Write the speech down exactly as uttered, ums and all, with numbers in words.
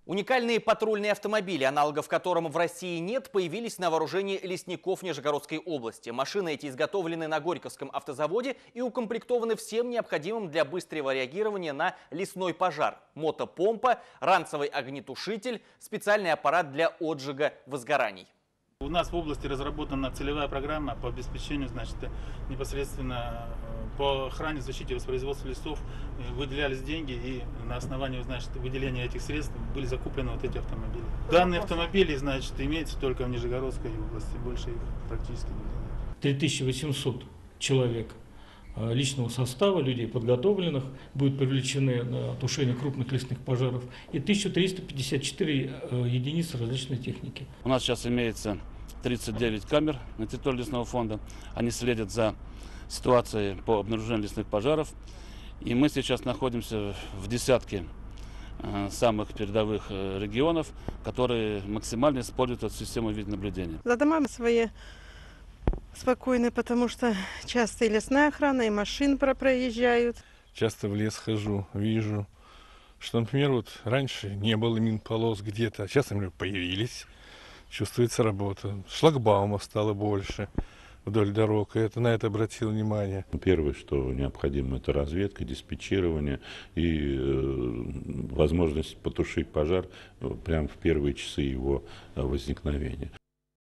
Уникальные патрульные автомобили, аналогов которым в России нет, появились на вооружении лесников Нижегородской области. Машины эти изготовлены на Горьковском автозаводе и укомплектованы всем необходимым для быстрого реагирования на лесной пожар. Мотопомпа, ранцевый огнетушитель, специальный аппарат для отжига возгораний. У нас в области разработана целевая программа по обеспечению, значит, непосредственно по охране, защите, воспроизводству лесов. Выделялись деньги, и на основании, значит, выделения этих средств были закуплены вот эти автомобили. Данные автомобили, значит, имеются только в Нижегородской области, больше их практически нет. три тысячи восемьсот человек личного состава, людей подготовленных, будут привлечены на тушение крупных лесных пожаров, и тысяча триста пятьдесят четыре единицы различной техники. У нас сейчас имеется тридцать девять камер на территории лесного фонда. Они следят за ситуацией по обнаружению лесных пожаров. И мы сейчас находимся в десятке самых передовых регионов, которые максимально используют эту систему видеонаблюдения. За домами свои спокойны, потому что часто и лесная охрана, и машин проезжают. Часто в лес хожу, вижу, что, например, вот раньше не было минполос где-то, а сейчас, например, появились. Чувствуется работа. Шлагбаумов стало больше вдоль дорог, и это, на это обратил внимание. Первое, что необходимо, это разведка, диспетчирование и э, возможность потушить пожар прямо в первые часы его возникновения.